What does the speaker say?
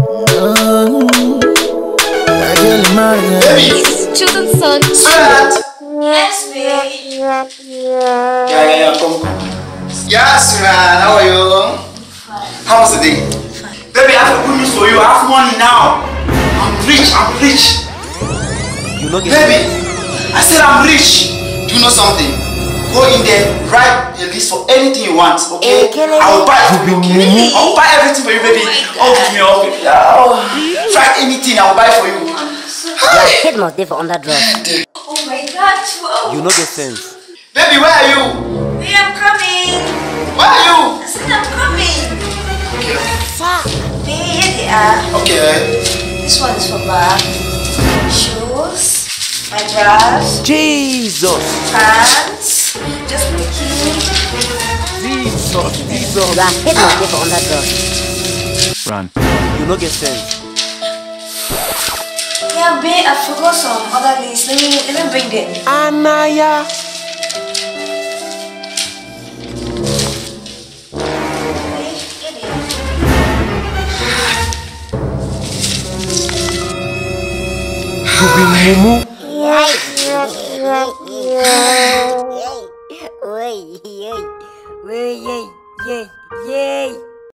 Baby! Children's son. Sweetheart! Yes, babe. Yeah, come. Yes, man, how are you? Fine. How was the day? Fine. Baby, I have good news for you. I have money now. I'm rich. You know, Baby, I said I'm rich. Do you know something? Go in there, write a list for anything you want, okay? I will buy it for you, okay? I'll buy everything for you, baby. Oh, give me all. Write anything, I'll buy for you. Your head must be for underdress. Oh my God, wow. you know get sense. Baby, where are you? Babe, I'm coming. Where are you? I said I'm coming. Okay. Fuck. Babe, here they are. Okay. This one is for bag, shoes, my bras, Jesus! pants, just bikini. Jesus! Your head must be for underdress. Run. You know get sense. Yeah, babe, I forgot some other lists. Let me bring them. Anaya! Babe, here they are. You be mumu? Yes.